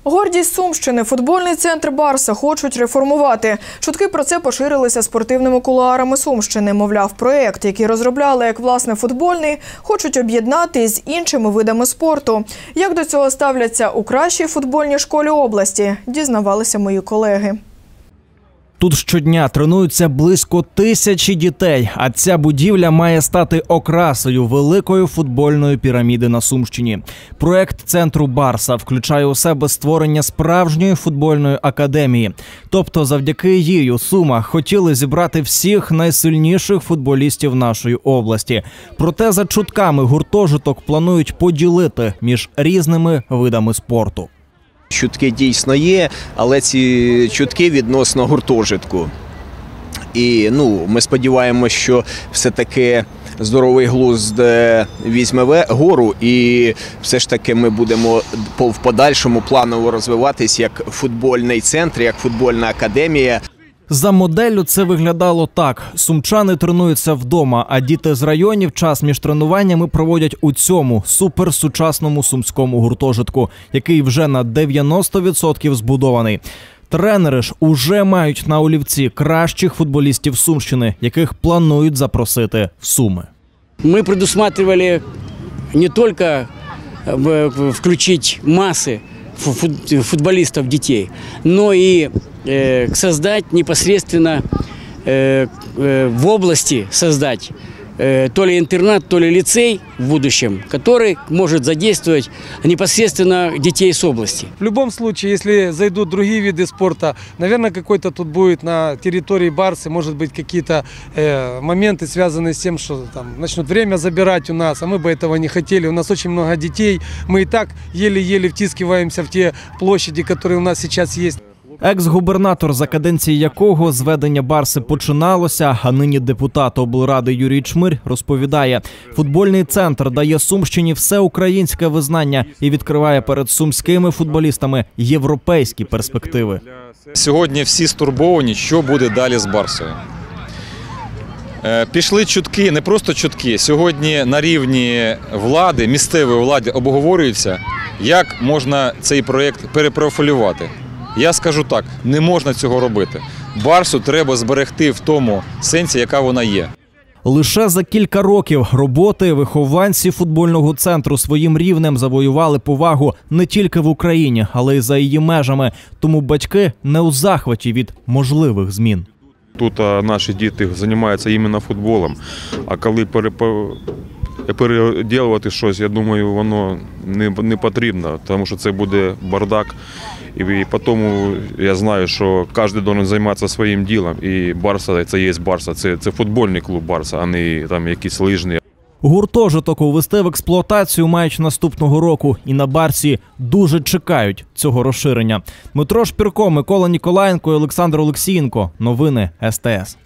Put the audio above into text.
Гордість Сумщини. Футбольний центр «Барса» хочуть реформувати. Чутки про це поширилися спортивними кулуарами Сумщини. Мовляв, проєкт, який розробляли як власне футбольний, хочуть об'єднати з іншими видами спорту. Як до цього ставляться у кращій футбольній школі області, дізнавалися мої колеги. Тут щодня тренуються близько 1000 дітей, а ця будівля має стати окрасою великої футбольної піраміди на Сумщині. Проект центру «Барса» включає у себе створення справжньої футбольної академії. Тобто завдяки їй у Сумах хотіли зібрати всіх найсильніших футболістів нашої області. Проте за чутками гуртожиток планують поділити між різними видами спорту. Чутки дійсно є, але ці чутки відносно гуртожитку. І ми сподіваємося, що все-таки здоровий глузд візьме гору і все ж таки ми будемо в подальшому планово розвиватись як футбольний центр, як футбольна академія. За моделлю це виглядало так. Сумчани тренуються вдома, а діти з районів час між тренуваннями проводять у цьому суперсучасному сумському гуртожитку, який вже на 90% збудований. Тренери ж уже мають на олівці кращих футболістів Сумщини, яких планують запросити в Суми. Ми предусматривали не тільки включити маси футболистов детей, но и создать непосредственно в области то ли интернат, то ли лицей в будущем, который может задействовать непосредственно детей с области. В любом случае, если зайдут другие виды спорта, наверное, какой-то тут будет на территории Барсы, может быть, какие-то моменты, связанные с тем, что там начнут время забирать у нас, а мы бы этого не хотели. У нас очень много детей, мы и так еле-еле втискиваемся в те площади, которые у нас сейчас есть. Екс-губернатор, за каденції якого зведення Барси починалося, а нині депутат облради Юрій Чмирь, розповідає, футбольний центр дає Сумщині всеукраїнське визнання і відкриває перед сумськими футболістами європейські перспективи. Сьогодні всі стурбовані, що буде далі з Барсою. Пішли чутки, не просто чутки, сьогодні на рівні влади, місцевої влади обговорюється, як можна цей проєкт перепрофілювати. Я скажу так, не можна цього робити. Барсу треба зберегти в тому сенсі, яка вона є. Лише за кілька років роботи вихованці футбольного центру своїм рівнем завоювали повагу не тільки в Україні, але й за її межами. Тому батьки не у захваті від можливих змін. Тут наші діти займаються іменно футболом, а коли переділувати щось, я думаю, воно не потрібно, тому що це буде бардак. І потім я знаю, що кожен повинен займатися своїм ділом. І Барса – це є Барса, це футбольний клуб Барса, а не там якісь лижні. Гуртожиток увести в експлуатацію мають наступного року. І на Барсі дуже чекають цього розширення. Дмитро Шпірко, Микола Ніколаєнко і Олександр Олексієнко. Новини СТС.